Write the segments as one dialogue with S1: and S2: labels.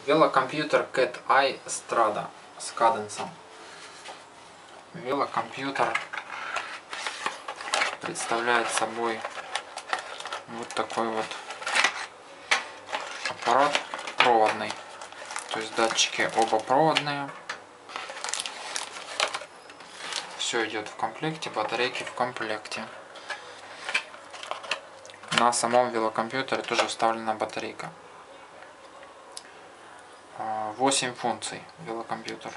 S1: Велокомпьютер Cat Eye Strada с каденсом. Велокомпьютер представляет собой вот такой вот аппарат проводный. То есть датчики оба проводные. Все идет в комплекте, батарейки в комплекте. На самом велокомпьютере тоже вставлена батарейка. 8 функций велокомпьютер.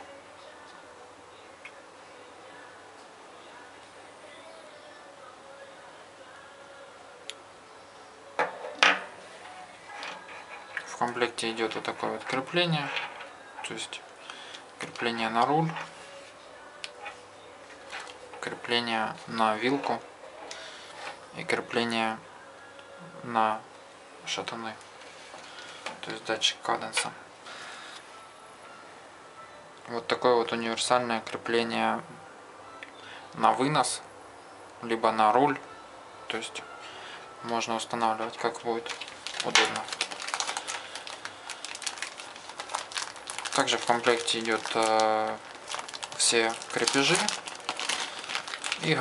S1: В комплекте идет вот такое вот крепление, то есть крепление на руль, крепление на вилку и крепление на шатуны, то есть датчик каденса. Вот такое вот универсальное крепление на вынос, либо на руль, то есть можно устанавливать как будет удобно. Также в комплекте идет все крепежи и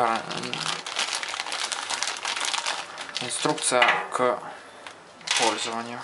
S1: инструкция к пользованию.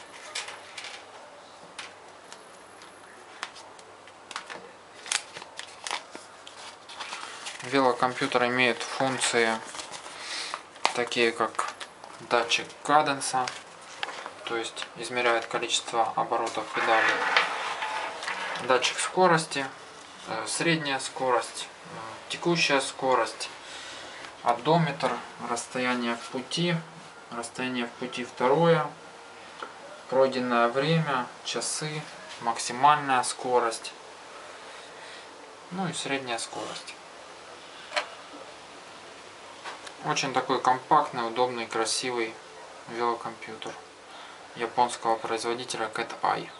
S1: Велокомпьютер имеет функции такие как датчик каденса, то есть измеряет количество оборотов педали, датчик скорости, средняя скорость, текущая скорость, одометр, расстояние в пути второе, пройденное время, часы, максимальная скорость, ну и средняя скорость. Очень такой компактный, удобный, красивый велокомпьютер японского производителя Cat Eye.